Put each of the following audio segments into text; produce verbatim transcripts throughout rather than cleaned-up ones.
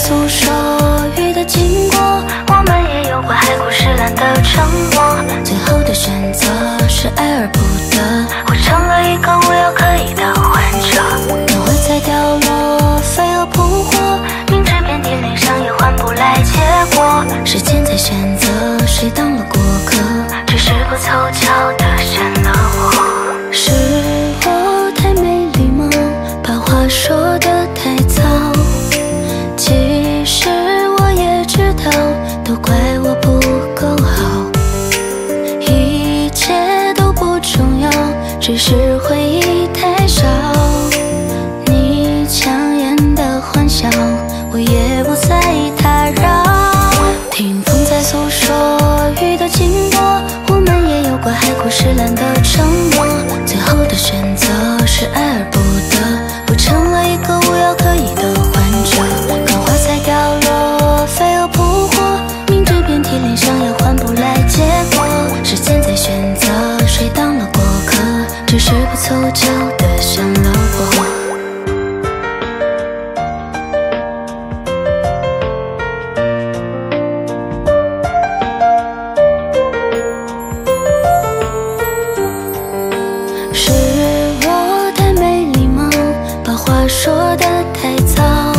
诉说雨的经过，我们也有过海枯石烂的承诺，最后的选择是爱而不得，我成了一个无药可医的患者。当花在掉落，飞蛾扑火，明知遍体鳞伤也换不来结果，时间在选择谁当了过客，只是不凑巧的选了我。是我太没礼貌，把话说得太早，其实我也知道，都怪我不够好，一切都不重要，只是回忆太少。你强颜的欢笑，我也不再打扰。听风在诉说雨的经过，我们也有过海枯石烂的承诺，最后的选择是爱而不得，我成了一个无药可医的患者。看花在掉落，飞蛾扑火，明知遍体鳞伤也换不来结果，时间在选择谁当了过客，只是不凑巧的选了我。是我太没礼貌，把话说得太早，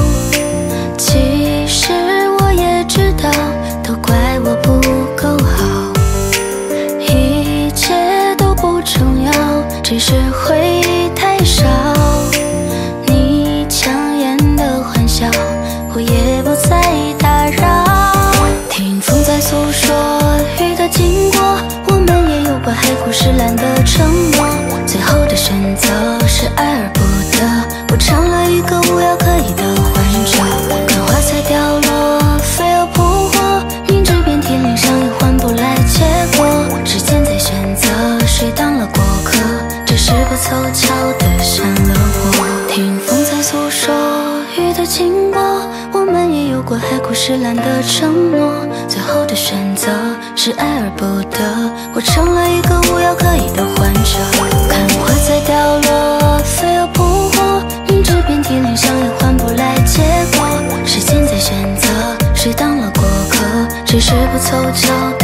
其实我也知道，都怪我不够好，一切都不重要，只是回忆太少。你强颜的欢笑，我也不再打扰。听风在诉说雨的经过，我们也有过海枯石烂的承诺，最后的选择是爱而不得，我成了一个无药可医的患者。看花在掉落，飞蛾扑火，明知遍体鳞伤也换不来结果，时间在选择谁当了过客，只是不凑巧的选了我。听风在诉说雨的经过，我们也有过海枯石烂的承诺，最后的选择是爱而不得，我成了一个无药可医的患者。看花在掉落，飞蛾扑火，明知遍体鳞伤也换不来结果，时间在选择谁当了过客，只是不凑巧